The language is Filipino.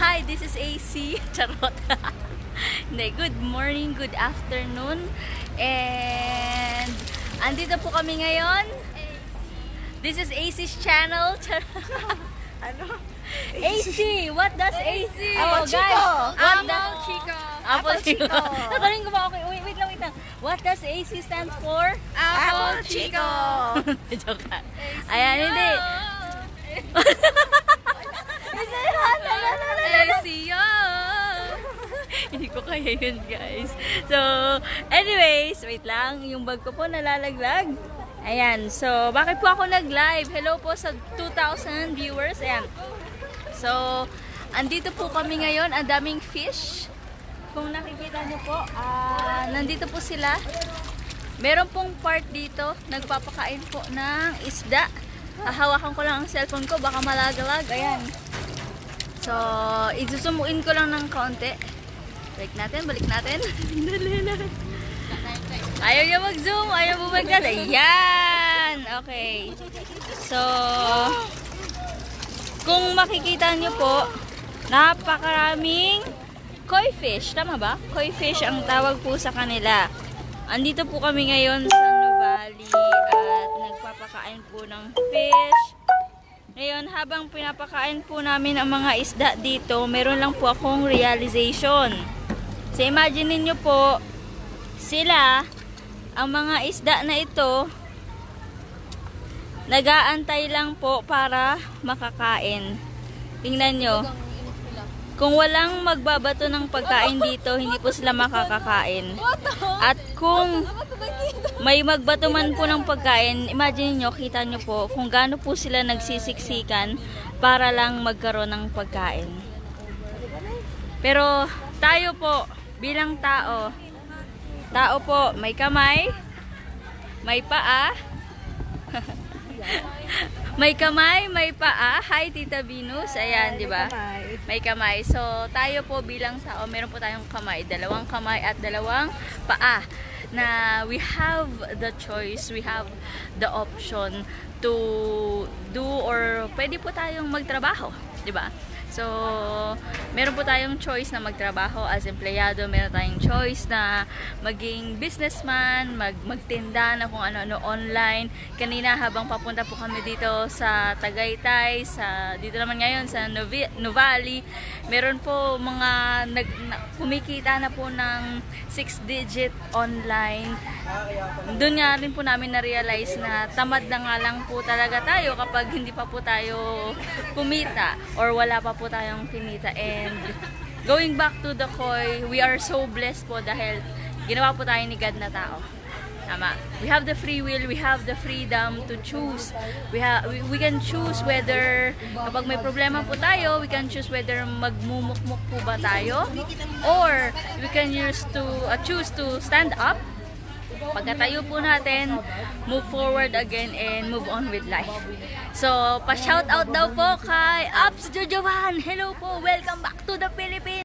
Hi, this is AC. Charot. Good morning, good afternoon. And andito po kami ngayon. This is AC's channel. Ano? AC, what does AC? Apple Chico. Apple Chico. Apple Chico. Chico. Nakaling ko ba? Okay, wait lang. What does AC stand for? Apple Chico. Joke ka. Ayan, hindi. ACO. Hindi ko kaya yun, guys. So, anyways, wait lang. Yung bag ko po nalalaglag. Ayan. So, bakit po ako nag-live? Hello po sa 2,000 viewers. Ayan. So, andito po kami ngayon. Ang daming fish. Kung nakikita nyo po, nandito po sila. Meron pong part dito. Nagpapakain po ng isda. Hawakan ko lang ang cellphone ko. Baka malagalag. Ayan. So, isusumuin ko lang ng kaunti. Balik natin. Ayaw niya mag-zoom. Ayaw mo mag-zoom. Ayan. Okay. So, kung makikita nyo po, napakaraming koi fish. Tama ba? Koi fish ang tawag po sa kanila. Andito po kami ngayon sa Nuvali at nagpapakain po ng fish. Ngayon, habang pinapakain po namin ang mga isda dito, meron lang po akong realization. So, imagine niyo po, sila, ang mga isda na ito, nag-aantay lang po para makakain. Tingnan nyo. Kung walang magbabato ng pagkain dito, hindi po sila makakakain. At kung may magbato man po ng pagkain, imagine nyo, kita nyo po, kung gaano po sila nagsisiksikan para lang magkaroon ng pagkain. Pero tayo po, bilang tao po, may kamay, may paa, may kamay, may paa. Hi, Tita Venus. Ayan, di ba? May kamay. So, tayo po bilang tao, meron po tayong kamay. Dalawang kamay at dalawang paa. Na we have the choice, we have the option to do or pwede po tayong magtrabaho. Di ba? So, meron po tayong choice na magtrabaho as empleyado, meron tayong choice na maging businessman, magtinda na kung ano-ano online. Kanina habang papunta po kami dito sa Tagaytay, dito naman ngayon sa Nuvali, meron po mga kumikita na po ng 6-digit online. Doon nga rin po namin na-realize na tamad na nga lang po talaga tayo kapag hindi pa po tayo kumita or wala pa po tayong kinita. And going back to the koi, we are so blessed po dahil ginawa po tayo ni God na tao. Tama. We have the free will, we have the freedom to choose. We can choose whether kapag may problema po tayo, we can choose whether magmumukmuk po ba tayo or we can choose to stand up. Pagkatayo po natin, move forward again and move on with life. So, pa-shoutout daw po kay Abs Jojovan. Hello po, welcome back to the Philippines.